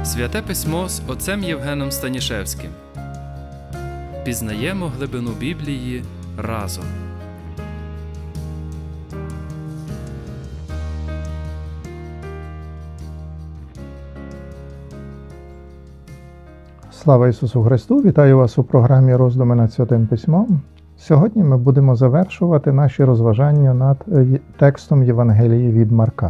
Святе Письмо з отцем Євгеном Станішевським. Пізнаємо глибину Біблії разом. Слава Ісусу Христу! Вітаю вас у програмі «Роздуми над Святим Письмом». Сьогодні ми будемо завершувати наші розважання над текстом Євангелії від Марка.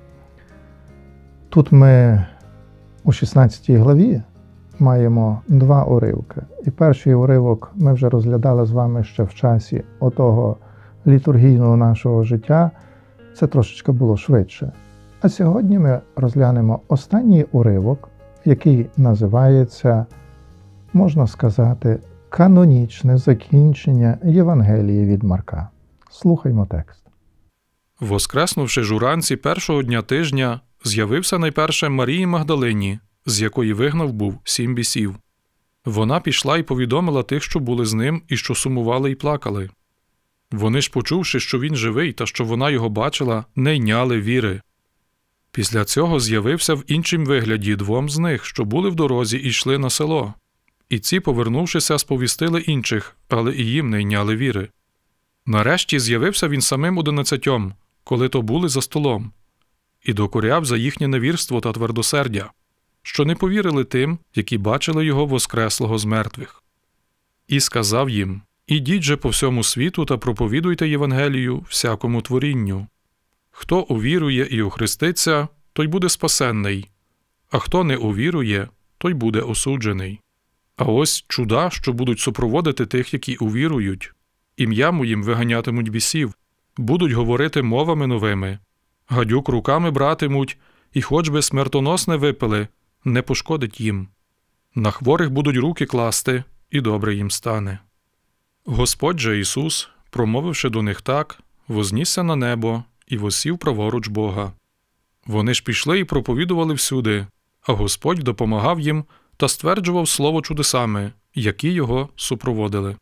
Тут ми у 16 главі маємо два уривки. І перший уривок ми вже розглядали з вами ще в часі отого літургійного нашого життя. Це трошечки було швидше. А сьогодні ми розглянемо останній уривок, який називається, можна сказати, канонічне закінчення Євангелії від Марка. Слухаймо текст. Воскреснувши ж уранці першого дня тижня, з'явився найперше Марії Магдалині, з якої вигнав був 7 бісів. Вона пішла і повідомила тих, що були з ним, і що сумували і плакали. Вони ж, почувши, що він живий та що вона його бачила, не йняли віри. Після цього з'явився в іншім вигляді 2 з них, що були в дорозі і йшли на село. І ці, повернувшися, сповістили інших, але і їм не йняли віри. Нарешті з'явився він самим 11, коли то були за столом, і докоряв за їхнє невірство та твердосердя, що не повірили тим, які бачили його воскреслого з мертвих. І сказав їм: «Ідіть же по всьому світу та проповідуйте Євангелію всякому творінню. Хто увірує і охреститься, той буде спасенний, а хто не увірує, той буде осуджений. А ось чуда, що будуть супроводити тих, які увірують. Ім'я моїм виганятимуть бісів, будуть говорити мовами новими, гадюк руками братимуть, і хоч би смертоносне випили, не пошкодить їм. На хворих будуть руки класти, і добре їм стане». Господь же Ісус, промовивши до них так, вознісся на небо і воссів праворуч Бога. Вони ж пішли і проповідували всюди, а Господь допомагав їм та стверджував слово чудесами, які його супроводили.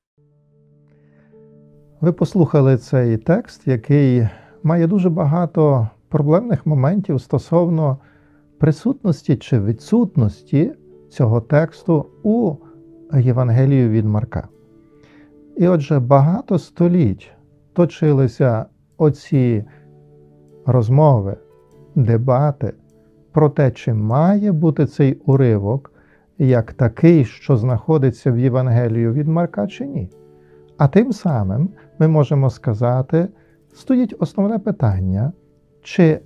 Ви послухали цей текст, який має дуже багато проблемних моментів стосовно присутності чи відсутності цього тексту у Євангелії від Марка. І отже, багато століть точилися оці розмови, дебати про те, чи має бути цей уривок як такий, що знаходиться в Євангелії від Марка, чи ні. А тим самим ми можемо сказати, стоїть основне питання, чи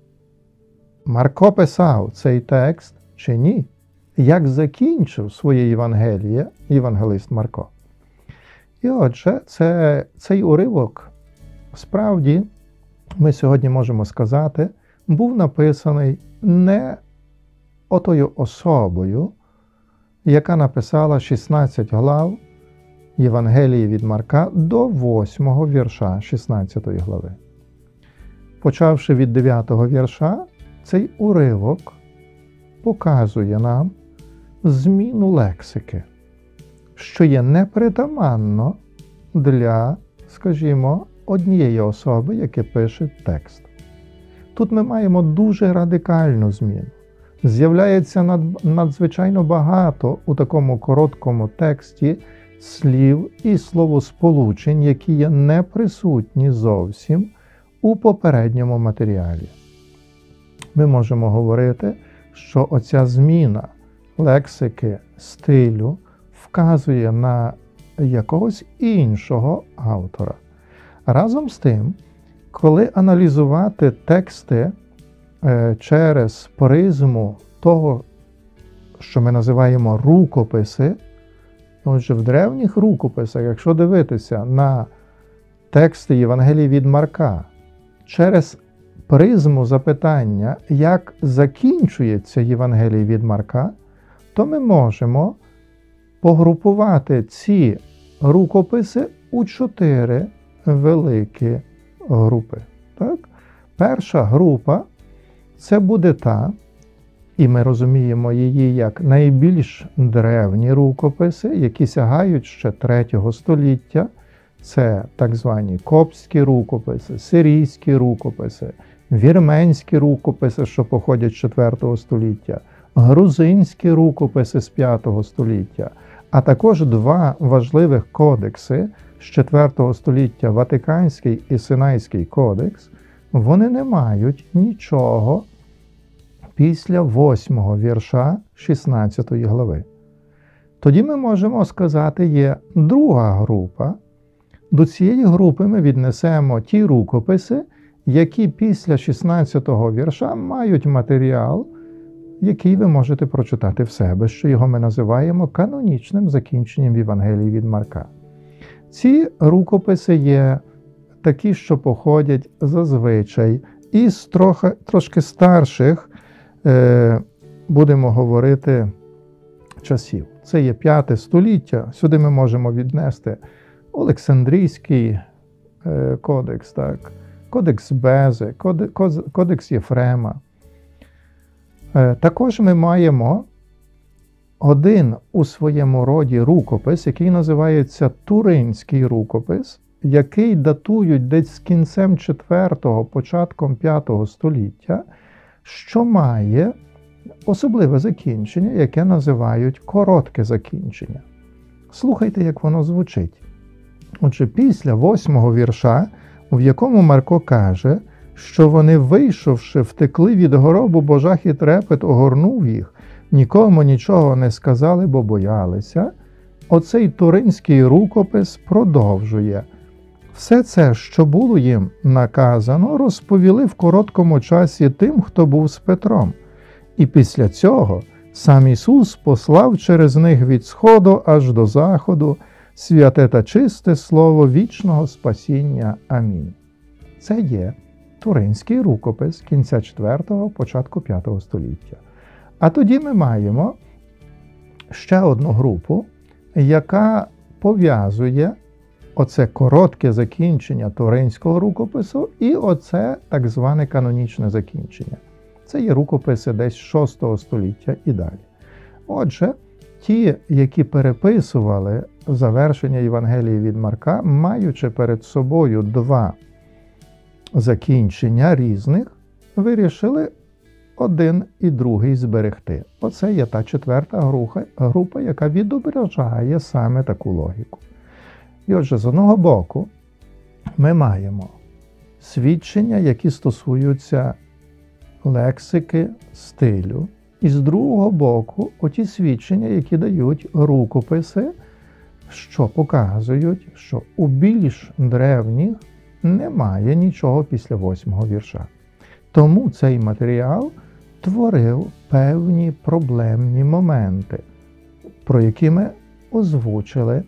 Марко писав цей текст, чи ні. Як закінчив своє Євангеліє євангелист Марко. І отже, цей уривок, справді, ми сьогодні можемо сказати, був написаний не отою особою, яка написала 16 глав Євангелії від Марка до 8-го вірша 16 глави. Почавши від 9-го вірша, цей уривок показує нам зміну лексики, що є непритаманно для, скажімо, однієї особи, яка пише текст. Тут ми маємо дуже радикальну зміну. З'являється надзвичайно багато у такому короткому тексті слів і словосполучень, які є неприсутні зовсім у попередньому матеріалі. Ми можемо говорити, що оця зміна лексики, стилю вказує на якогось іншого автора. Разом з тим, коли аналізувати тексти через призму того, що ми називаємо рукописи, отже, в древніх рукописах, якщо дивитися на тексти Євангелії від Марка, через призму запитання, як закінчується Євангеліє від Марка, то ми можемо погрупувати ці рукописи у 4 великі групи. Так? Перша група – це буде та, і ми розуміємо її як найбільш древні рукописи, які сягають ще 3 століття. Це так звані коптські рукописи, сирійські рукописи, вірменські рукописи, що походять з 4 століття, грузинські рукописи з V століття, а також два важливих кодекси з IV століття, Ватиканський і Синайський кодекс, вони не мають нічого після 8-го вірша 16 глави. Тоді ми можемо сказати, є друга група. До цієї групи ми віднесемо ті рукописи, які після 16-го вірша мають матеріал, який ви можете прочитати в себе, що його ми називаємо канонічним закінченням Євангелії від Марка. Ці рукописи є такі, що походять зазвичай із трошки старших, будемо говорити, часів. Це є V століття, сюди ми можемо віднести Олександрійський кодекс, так, кодекс Бези, кодекс Єфрема. Також ми маємо один у своєму роді рукопис, який називається Туринський рукопис, який датують десь з кінцем IV, початком V століття, що має особливе закінчення, яке називають коротке закінчення. Слухайте, як воно звучить. Отже, після 8-го вірша, в якому Марко каже, що вони, вийшовши, втекли від гробу, бо жах і трепет огорнув їх, нікому нічого не сказали, бо боялися, оцей туринський рукопис продовжує. Все це, що було їм наказано, розповіли в короткому часі тим, хто був з Петром. І після цього сам Ісус послав через них від сходу аж до заходу святе та чисте слово вічного спасіння. Амінь. Це є туринський рукопис кінця IV, початку V століття. А тоді ми маємо ще одну групу, яка пов'язує оце коротке закінчення туринського рукопису і оце так зване канонічне закінчення. Це є рукописи десь VI століття і далі. Отже, ті, які переписували завершення Євангелії від Марка, маючи перед собою два закінчення різних, вирішили один і другий зберегти. Оце є та четверта група, яка відображає саме таку логіку. І отже, з одного боку, ми маємо свідчення, які стосуються лексики, стилю, і з другого боку, оті свідчення, які дають рукописи, що показують, що у більш древніх немає нічого після 8-го вірша. Тому цей матеріал творив певні проблемні моменти, про які ми озвучили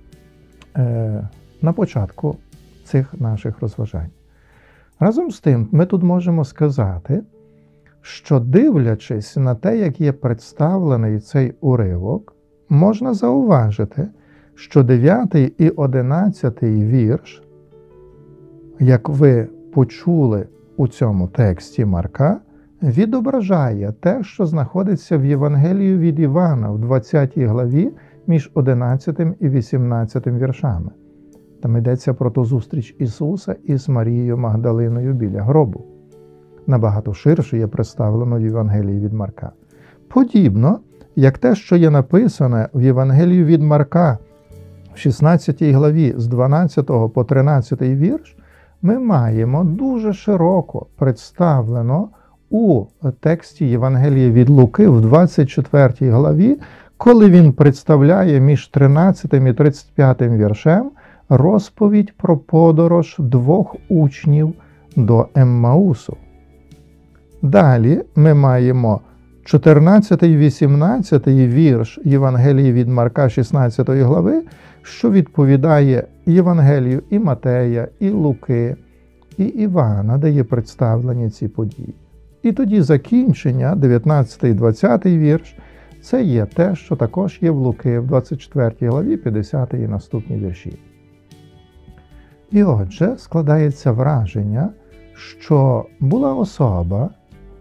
на початку цих наших розважань. Разом з тим, ми тут можемо сказати, що дивлячись на те, як є представлений цей уривок, можна зауважити, що 9 і 11 вірш, як ви почули у цьому тексті Марка, відображає те, що знаходиться в Євангелії від Івана в 20 главі між 11 і 18 віршами. Там йдеться про ту зустріч Ісуса із Марією Магдалиною біля гробу. Набагато ширше є представлено в Євангелії від Марка. Подібно, як те, що є написане в Євангелії від Марка в 16 главі з 12 по 13 вірш, ми маємо дуже широко представлено у тексті Євангелія від Луки в 24 главі, коли він представляє між 13 і 35 віршем розповідь про подорож двох учнів до Еммаусу. Далі ми маємо 14 і 18 вірш Євангелії від Марка 16 глави, що відповідає Євангелію і Матея, і Луки, і Івана, де є представлені ці події. І тоді закінчення, 19 і 20 вірш, це є те, що також є в Луки в 24 главі, 50 і наступні вірші. І отже, складається враження, що була особа,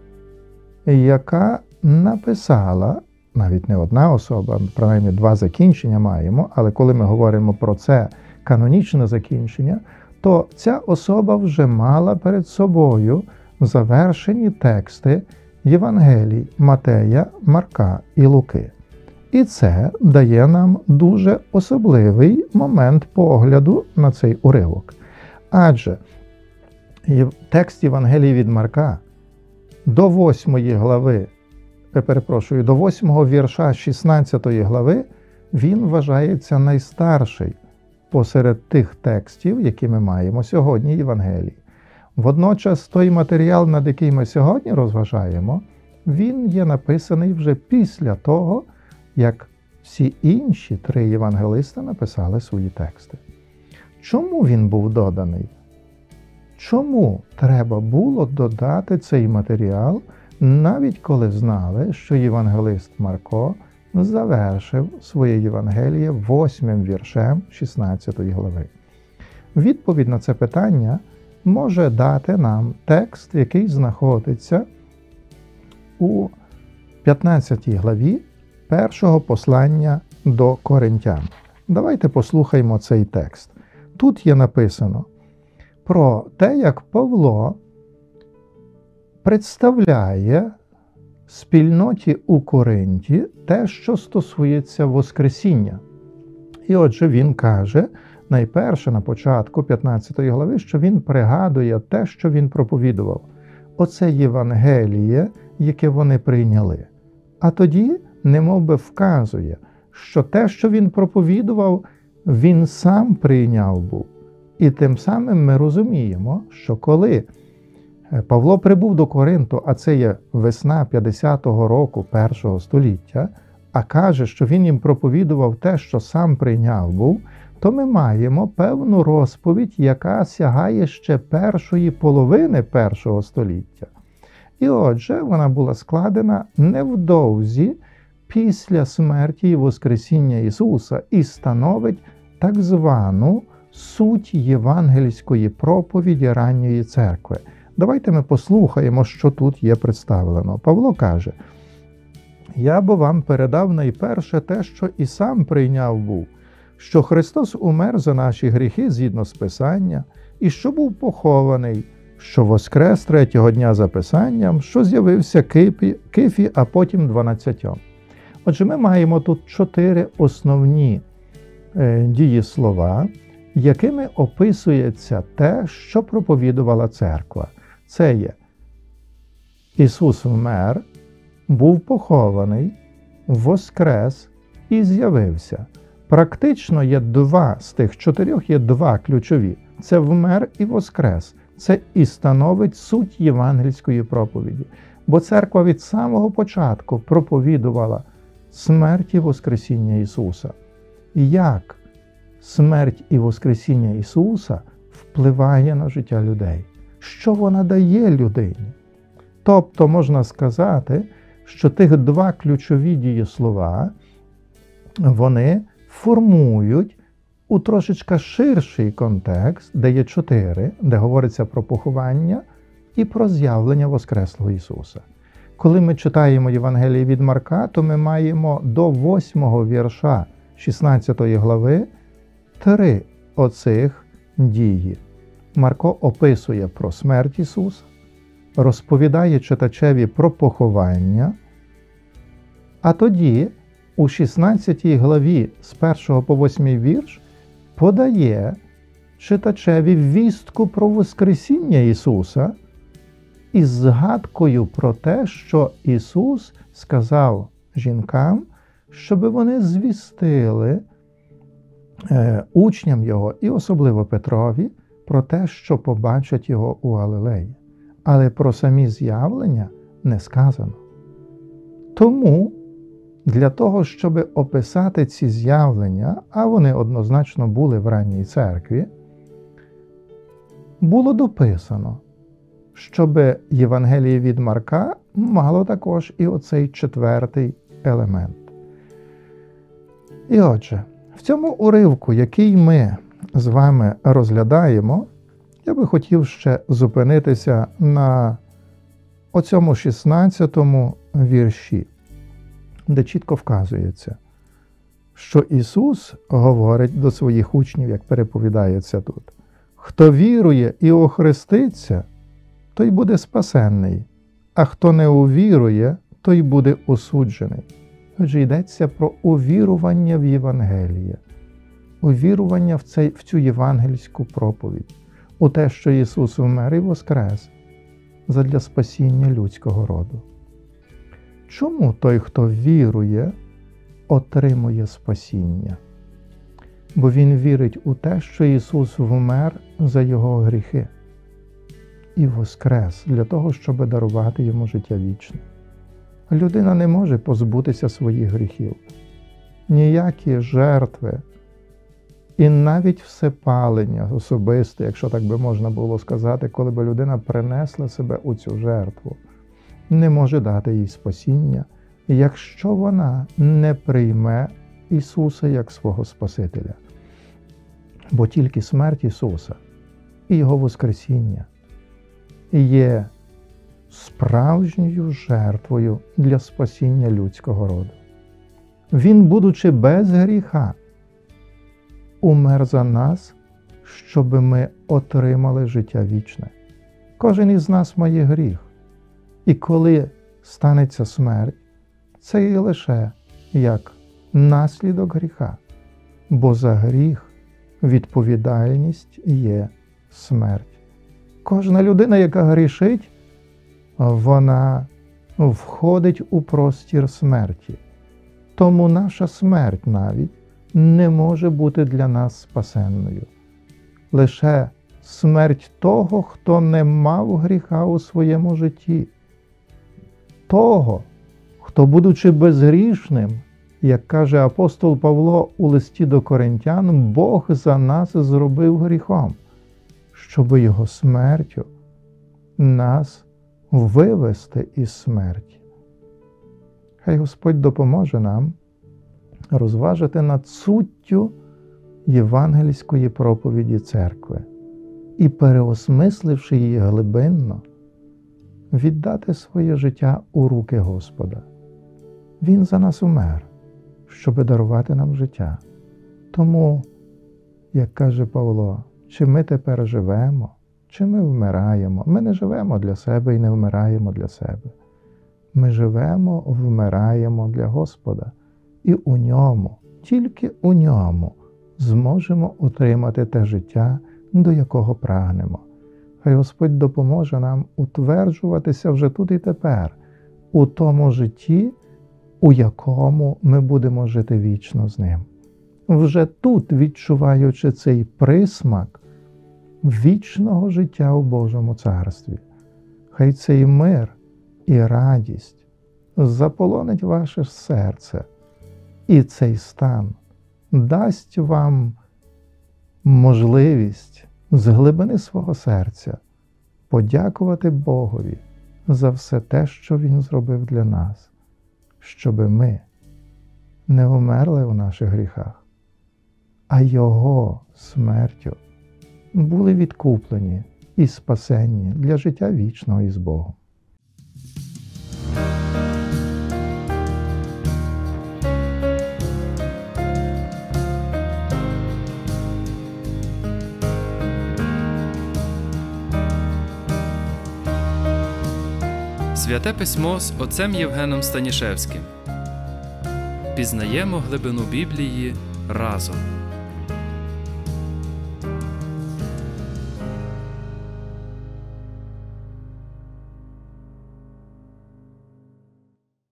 яка написала, навіть не одна особа, принаймні два закінчення маємо, але коли ми говоримо про це канонічне закінчення, то ця особа вже мала перед собою завершені тексти, Євангелій Матея, Марка і Луки. І це дає нам дуже особливий момент погляду на цей уривок. Адже текст Євангелії від Марка до 8 вірша 16 глави, він вважається найстарший посеред тих текстів, які ми маємо сьогодні в Євангелії. Водночас той матеріал, над яким ми сьогодні розважаємо, він є написаний вже після того, як всі інші 3 євангелиста написали свої тексти. Чому він був доданий? Чому треба було додати цей матеріал, навіть коли знали, що євангелист Марко завершив своє Євангеліє 8 віршем 16 глави? Відповідь на це питання може дати нам текст, який знаходиться у 15 главі першого послання до Коринтян. Давайте послухаймо цей текст. Тут є написано про те, як Павло представляє спільноті у Коринті те, що стосується Воскресіння. І отже, він каже, найперше на початку 15 глави, що він пригадує те, що він проповідував. Оце Євангеліє, яке вони прийняли. А тоді немовби вказує, що те, що він проповідував, він сам прийняв був. І тим самим ми розуміємо, що коли Павло прибув до Коринту, а це є весна 50-го року першого століття, а каже, що він їм проповідував те, що сам прийняв був, то ми маємо певну розповідь, яка сягає ще першої половини першого століття. І отже, вона була складена невдовзі після смерті і Воскресіння Ісуса і становить так звану суть євангельської проповіді ранньої церкви. Давайте ми послухаємо, що тут є представлено. Павло каже: «Я бо вам передав найперше те, що і сам прийняв був, що Христос умер за наші гріхи згідно з Писання, і що був похований, що воскрес третього дня за Писанням, що з'явився Кифі, а потім 12». Отже, ми маємо тут 4 основні дієслова, якими описується те, що проповідувала церква. Це є: Ісус вмер, був похований, воскрес і з'явився. Практично є 2 з тих 4, є 2 ключові. Це вмер і воскрес. Це і становить суть євангельської проповіді. Бо церква від самого початку проповідувала смерть і воскресіння Ісуса. Як смерть і воскресіння Ісуса впливає на життя людей? Що вона дає людині? Тобто можна сказати, що тих 2 ключові дієслова, вони формують у трошечки ширший контекст, де є 4, де говориться про поховання і про з'явлення Воскреслого Ісуса. Коли ми читаємо Євангеліє від Марка, то ми маємо до 8 вірша 16 глави 3 оцих дії. Марко описує про смерть Ісуса, розповідає читачеві про поховання, а тоді у 16 главі з 1 по 8 вірш подає читачеві вістку про Воскресіння Ісуса із згадкою про те, що Ісус сказав жінкам, щоб вони звістили учням Його, і особливо Петрові, про те, що побачать Його у Галилеї. Але про самі з'явлення не сказано. Тому для того, щоб описати ці з'явлення, а вони однозначно були в ранній церкві, було дописано, щоб Євангеліє від Марка мало також і оцей 4-й елемент. І отже, в цьому уривку, який ми з вами розглядаємо, я би хотів ще зупинитися на оцьому 16-му вірші, де чітко вказується, що Ісус говорить до своїх учнів, як переповідається тут: «Хто вірує і охреститься, той буде спасенний, а хто не увірує, той буде осуджений. Отже, йдеться про увірування в Євангеліє, увірування в цю євангельську проповідь, у те, що Ісус вмер і воскрес задля спасіння людського роду. Чому той, хто вірує, отримує спасіння? Бо він вірить у те, що Ісус вмер за його гріхи і воскрес для того, щоб дарувати йому життя вічне. Людина не може позбутися своїх гріхів. Ніякі жертви і навіть всепалення особисте, якщо так би можна було сказати, коли б людина принесла себе у цю жертву, не може дати їй спасіння, якщо вона не прийме Ісуса як свого Спасителя. Бо тільки смерть Ісуса і Його воскресіння є справжньою жертвою для спасіння людського роду. Він, будучи без гріха, умер за нас, щоб ми отримали життя вічне. Кожен із нас має гріх. І коли станеться смерть, це є лише як наслідок гріха. Бо за гріх відповідальність є смерть. Кожна людина, яка грішить, вона входить у простір смерті. Тому наша смерть навіть не може бути для нас спасенною. Лише смерть того, хто не мав гріха у своєму житті. Того, хто, будучи безгрішним, як каже апостол Павло у листі до Коринтян, Бог за нас зробив гріхом, щоб його смертю нас вивести із смерті. Хай Господь допоможе нам розважити над суттю євангельської проповіді церкви і, переосмисливши її глибинно, віддати своє життя у руки Господа. Він за нас умер, щоб дарувати нам життя. Тому, як каже Павло, чи ми тепер живемо, чи ми вмираємо? Ми не живемо для себе і не вмираємо для себе. Ми живемо, вмираємо для Господа. І у ньому, тільки у ньому, зможемо отримати те життя, до якого прагнемо. Хай Господь допоможе нам утверджуватися вже тут і тепер, у тому житті, у якому ми будемо жити вічно з Ним. Вже тут, відчуваючи цей присмак вічного життя у Божому Царстві. Хай цей мир і радість заполонить ваше серце, і цей стан дасть вам можливість з глибини свого серця подякувати Богові за все те, що Він зробив для нас, щоби ми не вмерли у наших гріхах, а Його смертю були відкуплені і спасенні для життя вічного із Богом. Святе письмо з отцем Євгеном Станішевським. Пізнаємо глибину Біблії разом.